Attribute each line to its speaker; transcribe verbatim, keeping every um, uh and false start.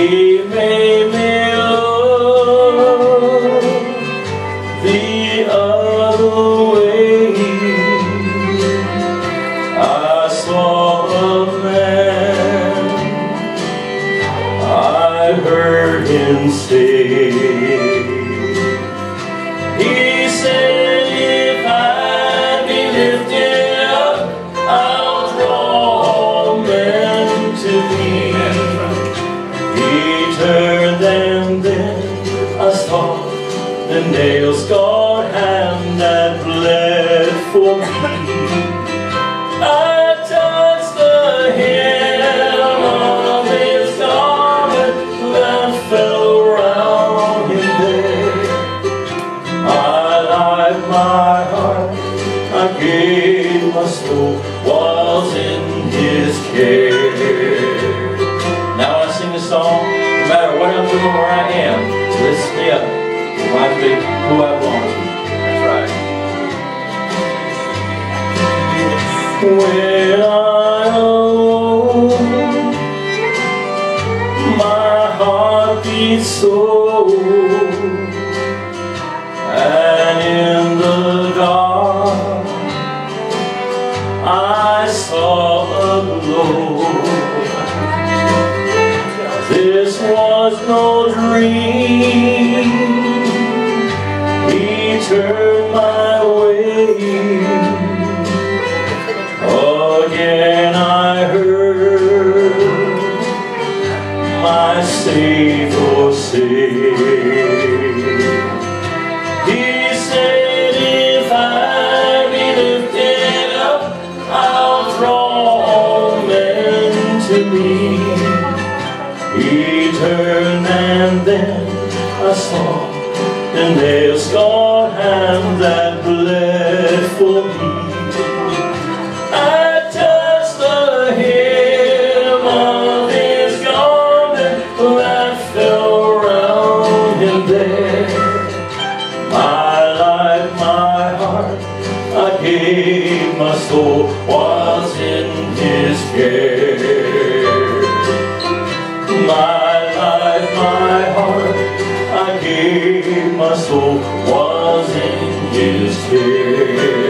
Speaker 1: He made me love the other way. I saw a man, I heard him say, he said, if I be lifted up, I'll draw all men to me. He turned and then I saw the nail-scarred hand that bled for me. I touched the hem of his garment that fell around him there. My life, my heart, I gave my soul, was in his care. Now I sing this song, no matter what I'm doing, where I am, to lift me up, remind me who I belong to. That's right. When I'm alone, my heart beats so, and in the dark I saw a glow. This was no dream. He turned my way. Again I heard my Savior say, he said, if I be lifted up, I'll draw all men to me. He turned and then I saw the nail-scarred hand that bled for me. I touched the hem of his garment that fell around him there. My life, my heart, I gave my soul, was in his care. My life, my heart, I gave my soul, was in his care.